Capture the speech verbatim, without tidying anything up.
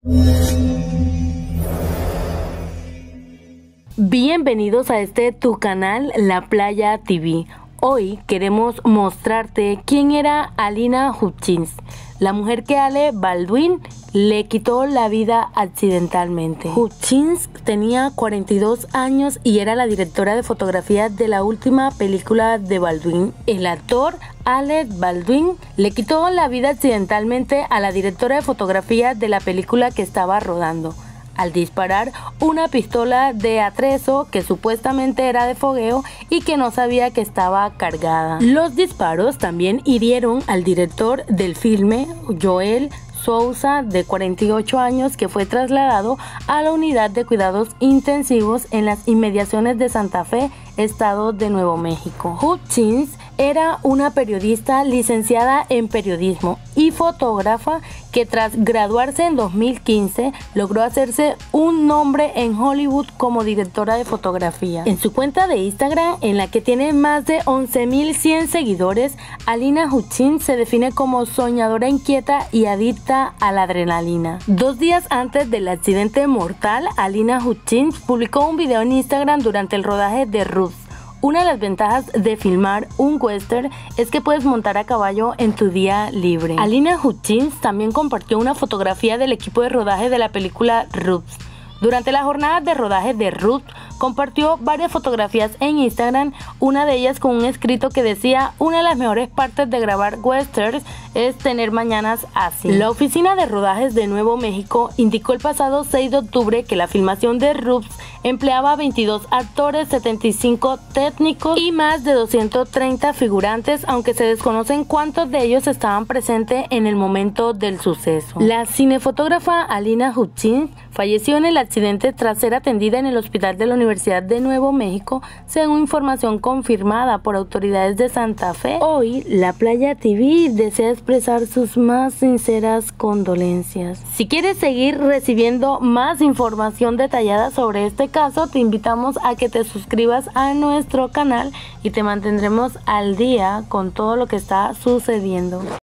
Bienvenidos a este tu canal, La Playa T V. Hoy queremos mostrarte quién era Alina Hutchins, la mujer que Alec Baldwin le quitó la vida accidentalmente. Hutchins tenía cuarenta y dos años y era la directora de fotografía de la última película de Baldwin. El actor Alec Baldwin le quitó la vida accidentalmente a la directora de fotografía de la película que estaba rodando, al disparar una pistola de atrezo que supuestamente era de fogueo y que no sabía que estaba cargada. Los disparos también hirieron al director del filme, Joel Souza, de cuarenta y ocho años, que fue trasladado a la unidad de cuidados intensivos en las inmediaciones de Santa Fe, estado de Nuevo México. Hutchins era una periodista licenciada en periodismo y fotógrafa que tras graduarse en dos mil quince logró hacerse un nombre en Hollywood como directora de fotografía. En su cuenta de Instagram, en la que tiene más de once mil cien seguidores, Alina Hutchins se define como soñadora inquieta y adicta a la adrenalina. Dos días antes del accidente mortal, Alina Hutchins publicó un video en Instagram durante el rodaje de Roots. Una de las ventajas de filmar un western es que puedes montar a caballo en tu día libre. Alina Hutchins también compartió una fotografía del equipo de rodaje de la película Roots. Durante la jornada de rodaje de Roots, compartió varias fotografías en Instagram, una de ellas con un escrito que decía: una de las mejores partes de grabar westerns es tener mañanas así. La oficina de rodajes de Nuevo México indicó el pasado seis de octubre que la filmación de Roots empleaba veintidós actores, setenta y cinco técnicos y más de doscientos treinta figurantes, aunque se desconocen cuántos de ellos estaban presentes en el momento del suceso. La cinefotógrafa Alina Hutchins falleció en el accidente tras ser atendida en el hospital de la Universidad de Nuevo México, según información confirmada por autoridades de Santa Fe. Hoy, La Playa T V desea expresar sus más sinceras condolencias. Si quieres seguir recibiendo más información detallada sobre este caso, te invitamos a que te suscribas a nuestro canal y te mantendremos al día con todo lo que está sucediendo.